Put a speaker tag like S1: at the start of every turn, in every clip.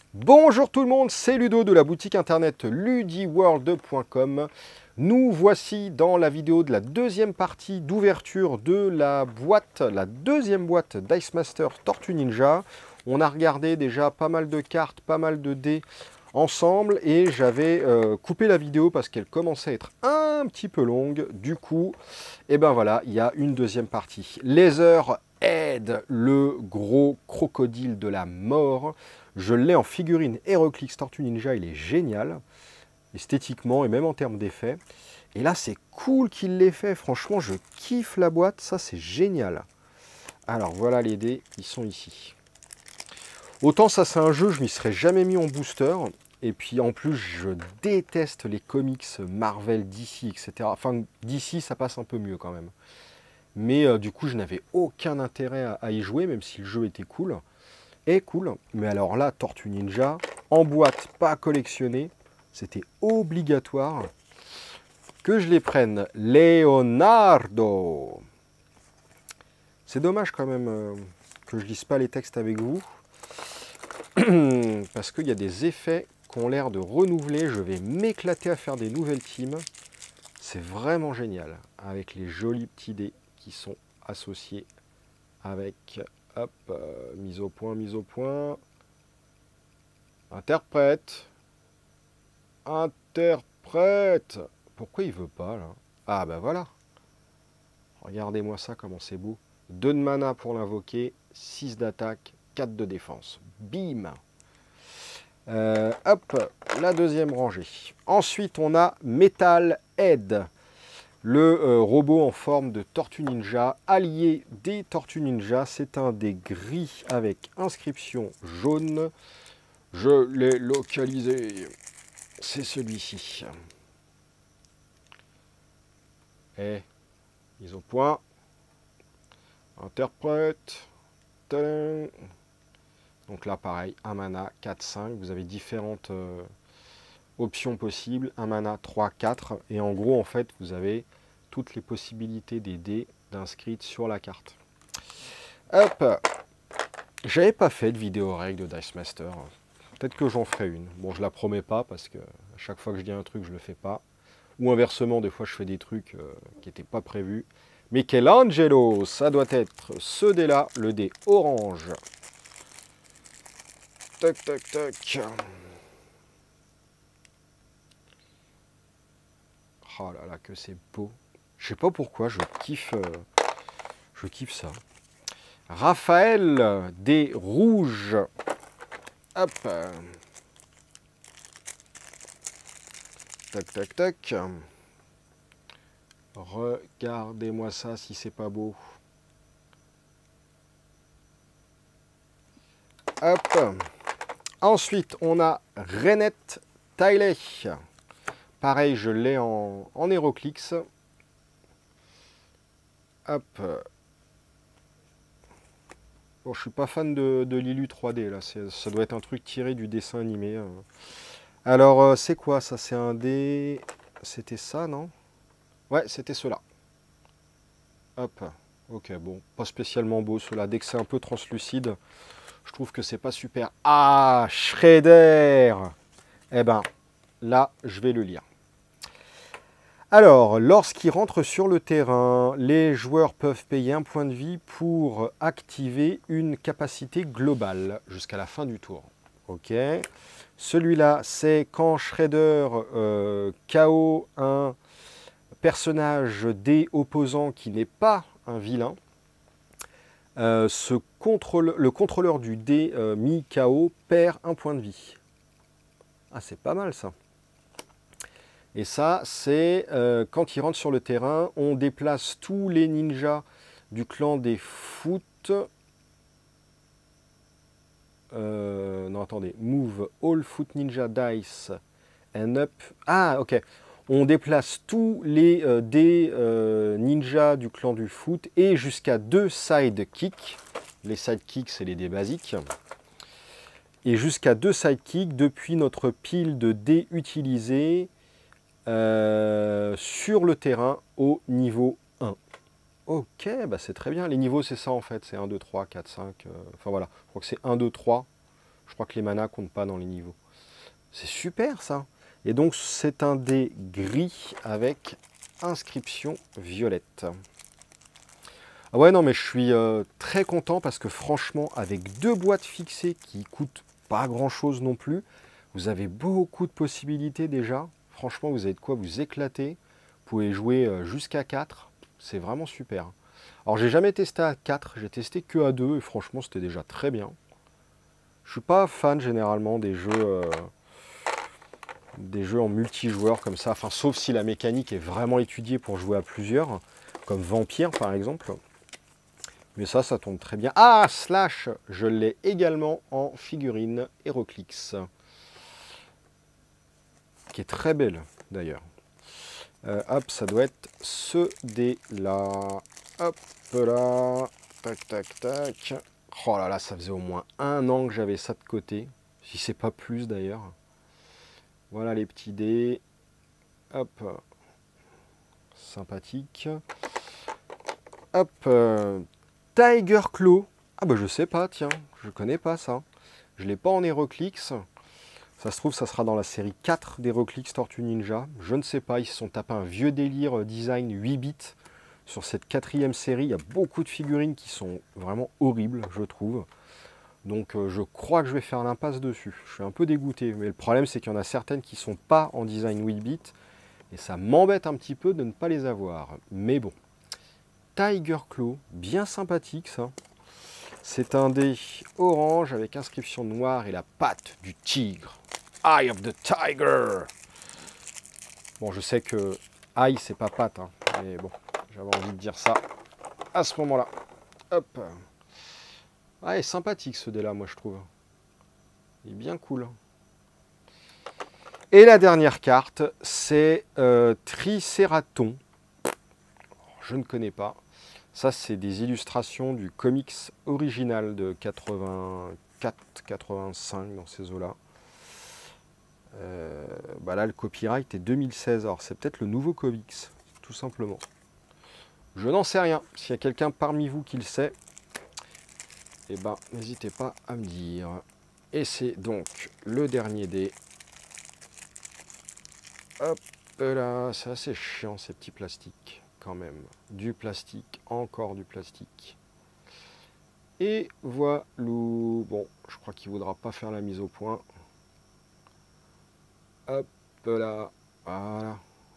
S1: Bonjour tout le monde, c'est Ludo de la boutique internet ludiworld.com. Nous voici dans la vidéo de la deuxième partie d'ouverture de la deuxième boîte Dice Master Tortue Ninja. On a regardé déjà pas mal de cartes, pas mal de dés ensemble et j'avais coupé la vidéo parce qu'elle commençait à être un petit peu longue. Du coup, et ben voilà, il y a une deuxième partie. Leatherhead, le gros crocodile de la mort. Je l'ai en figurine HeroClix Tortue Ninja, il est génial, esthétiquement et même en termes d'effets. Et là, c'est cool qu'il l'ait fait, franchement, je kiffe la boîte, ça c'est génial. Alors voilà les dés, ils sont ici. Autant ça c'est un jeu, je m'y serais jamais mis en booster. Et puis en plus, je déteste les comics Marvel, DC, etc. Enfin, DC, ça passe un peu mieux quand même. Mais du coup, je n'avais aucun intérêt à y jouer, même si le jeu était cool. Et cool. Mais alors là, Tortue Ninja, en boîte, pas collectionnée, c'était obligatoire que je les prenne. Leonardo. C'est dommage quand même que je lise pas les textes avec vous. Parce qu'il y a des effets qui ont l'air de renouveler. Je vais m'éclater à faire des nouvelles teams. C'est vraiment génial. Avec les jolis petits dés qui sont associés avec... Hop, mise au point, mise au point. Interprète. Interprète. Pourquoi il veut pas là? Ah bah voilà. Regardez-moi ça, comment c'est beau. 2 de mana pour l'invoquer, 6 d'attaque, 4 de défense. Bim. Hop, la deuxième rangée. Ensuite, on a Metalhead. Le robot en forme de Tortue Ninja, allié des Tortues Ninja, c'est un des gris avec inscription jaune. Je l'ai localisé. C'est celui-ci. Et mise au point. Interprète. Tadam. Donc là, pareil, 1 mana, 4, 5. Vous avez différentes options possibles. 1 mana, 3, 4. Et en gros, en fait, vous avez toutes les possibilités des dés d'inscrites sur la carte. Hop. J'avais pas fait de vidéo règle de Dice Master. Peut-être que j'en ferai une. Bon, je la promets pas parce que à chaque fois que je dis un truc, je le fais pas. Ou inversement, des fois, je fais des trucs qui n'étaient pas prévus. Michelangelo, ça doit être ce dé-là, le dé orange. Tac, tac, tac. Oh là là, que c'est beau. Je sais pas pourquoi, je kiffe ça. Raphaël, des rouges. Hop. Tac, tac, tac. Regardez-moi ça si c'est pas beau. Hop. Ensuite, on a Renette Tiley. Pareil, je l'ai en HeroClix. Hop. Bon, je suis pas fan de Lilu 3D, là. Ça doit être un truc tiré du dessin animé. Alors, c'est quoi ça? C'est un dé... C'était ça, non? Ouais, c'était cela. Hop. Ok, bon. Pas spécialement beau, cela. Dès que c'est un peu translucide, je trouve que c'est pas super. Ah, Shredder! Eh ben, là, je vais le lire. Alors, lorsqu'il rentre sur le terrain, les joueurs peuvent payer 1 point de vie pour activer une capacité globale jusqu'à la fin du tour. Ok. Celui-là, c'est quand Shredder KO un personnage des opposants qui n'est pas un vilain. Le contrôleur du dé mis KO perd 1 point de vie. Ah, c'est pas mal ça. Et ça, c'est quand il rentre sur le terrain, on déplace tous les ninjas du clan des foot. Non, attendez. Move all foot ninja dice and up. Ah, ok. On déplace tous les dés ninjas du clan du foot et jusqu'à 2 sidekicks. Les sidekicks, c'est les dés basiques. Et jusqu'à 2 sidekicks depuis notre pile de dés utilisés sur le terrain au niveau 1. Ok, bah c'est très bien. Les niveaux, c'est ça en fait. C'est 1, 2, 3, 4, 5. Enfin voilà, je crois que c'est 1, 2, 3. Je crois que les manas comptent pas dans les niveaux. C'est super ça. Et donc c'est un dé gris avec inscription violette. Ah ouais, non, mais je suis très content parce que franchement, avec 2 boîtes fixées qui coûtent pas grand chose non plus, vous avez beaucoup de possibilités déjà. Franchement, vous avez de quoi vous éclater. Vous pouvez jouer jusqu'à 4. C'est vraiment super. Alors, j'ai jamais testé à 4, j'ai testé que à 2 et franchement, c'était déjà très bien. Je suis pas fan généralement des jeux en multijoueur comme ça, enfin, sauf si la mécanique est vraiment étudiée pour jouer à plusieurs, comme Vampire par exemple. Mais ça tombe très bien. Ah, Slash, je l'ai également en figurine HeroClix, qui est très belle d'ailleurs. Hop, ça doit être ce dé-là. Hop là, tac, tac, tac. Oh là là, ça faisait au moins 1 an que j'avais ça de côté, si c'est pas plus d'ailleurs. Voilà les petits dés. Hop, sympathique. Hop, Tiger Claw. Ah bah je sais pas, tiens, je connais pas ça. Je l'ai pas en HeroClix. Ça se trouve, ça sera dans la série 4 d'HeroClix Tortue Ninja. Je ne sais pas, ils se sont tapés un vieux délire design 8 bits. Sur cette 4e série, il y a beaucoup de figurines qui sont vraiment horribles, je trouve. Donc je crois que je vais faire l'impasse dessus. Je suis un peu dégoûté, mais le problème c'est qu'il y en a certaines qui ne sont pas en design 8 bits. Et ça m'embête un petit peu de ne pas les avoir. Mais bon. Tiger Claw, bien sympathique ça. C'est un dé orange avec inscription noire et la patte du tigre. Eye of the Tiger. Bon, je sais que eye, c'est pas patte, hein, mais bon, j'avais envie de dire ça à ce moment-là. Hop. Ah, il est sympathique ce dé-là, moi je trouve. Il est bien cool. Et la dernière carte, c'est Triceraton. Je ne connais pas. Ça, c'est des illustrations du comics original de 84-85 dans ces eaux-là. Bah là, le copyright est 2016. Alors, c'est peut-être le nouveau comics, tout simplement. Je n'en sais rien. S'il y a quelqu'un parmi vous qui le sait, eh ben, n'hésitez pas à me dire. Et c'est donc le dernier dé. Hop là, c'est assez chiant ces petits plastiques. Quand même, du plastique, encore du plastique. Et voilà, bon, je crois qu'il ne voudra pas faire la mise au point. Hop là, voilà.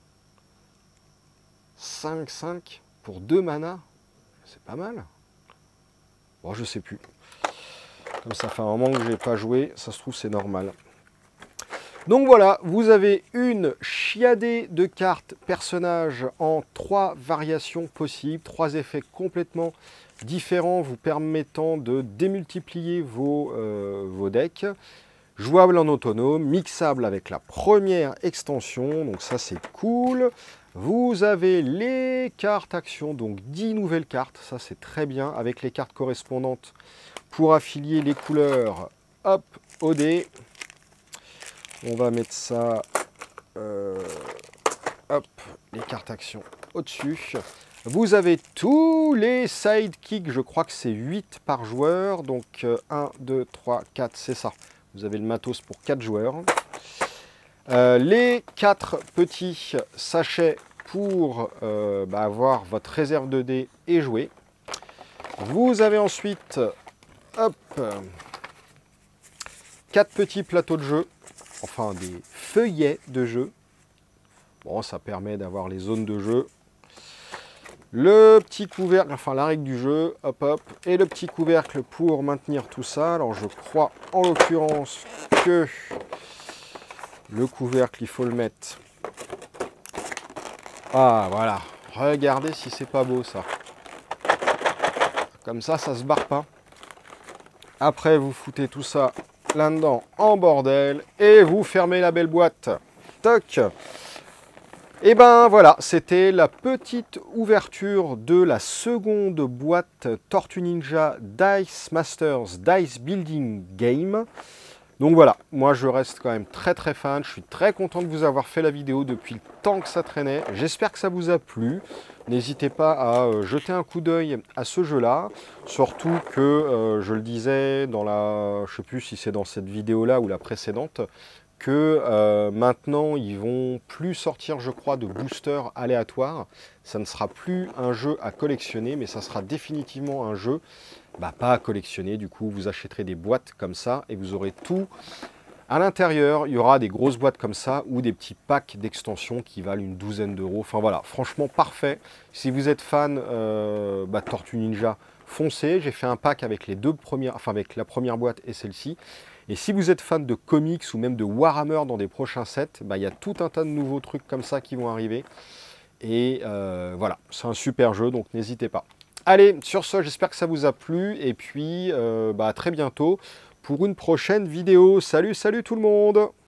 S1: 5-5 pour 2 manas, c'est pas mal. Bon, je sais plus. Comme ça fait un moment que je n'ai pas joué, ça se trouve c'est normal. Donc voilà, vous avez une chiadée de cartes personnages en 3 variations possibles, 3 effets complètement différents vous permettant de démultiplier vos decks. Jouable en autonome, mixable avec la première extension, donc ça c'est cool. Vous avez les cartes actions, donc 10 nouvelles cartes, ça c'est très bien, avec les cartes correspondantes pour affilier les couleurs, hop, au dé. On va mettre ça, hop, les cartes actions au-dessus. Vous avez tous les sidekicks, je crois que c'est 8 par joueur. Donc 1, 2, 3, 4, c'est ça. Vous avez le matos pour 4 joueurs. Les 4 petits sachets pour avoir votre réserve de dés et jouer. Vous avez ensuite, hop, 4 petits plateaux de jeu. Enfin, des feuillets de jeu. Bon, ça permet d'avoir les zones de jeu. Le petit couvercle, enfin la règle du jeu, hop hop, et le petit couvercle pour maintenir tout ça. Alors je crois en l'occurrence que le couvercle, il faut le mettre. Ah voilà, regardez si c'est pas beau ça. Comme ça se barre pas. Après, vous foutez tout ça là-dedans en bordel et vous fermez la belle boîte. Toc. Et ben voilà, c'était la petite ouverture de la seconde boîte Tortue Ninja Dice Masters Dice Building Game. Donc voilà, moi je reste quand même très très fan, je suis très content de vous avoir fait la vidéo depuis le temps que ça traînait. J'espère que ça vous a plu. N'hésitez pas à jeter un coup d'œil à ce jeu-là. Surtout que, je le disais dans la... Je sais plus si c'est dans cette vidéo-là ou la précédente, que maintenant ils vont plus sortir, je crois, de boosters aléatoires. Ça ne sera plus un jeu à collectionner, mais ça sera définitivement un jeu pas à collectionner. Du coup, vous achèterez des boîtes comme ça et vous aurez tout à l'intérieur. Il y aura des grosses boîtes comme ça ou des petits packs d'extensions qui valent une douzaine d'euros. Enfin voilà, franchement parfait. Si vous êtes fan de Tortue Ninja, foncez. J'ai fait un pack avec les deux premières, enfin avec la première boîte et celle-ci. Et si vous êtes fan de comics ou même de Warhammer dans des prochains sets, il y a tout un tas de nouveaux trucs comme ça qui vont arriver. Et voilà, c'est un super jeu, donc n'hésitez pas. Allez, sur ce, j'espère que ça vous a plu. Et puis, à très bientôt pour une prochaine vidéo. Salut, salut tout le monde!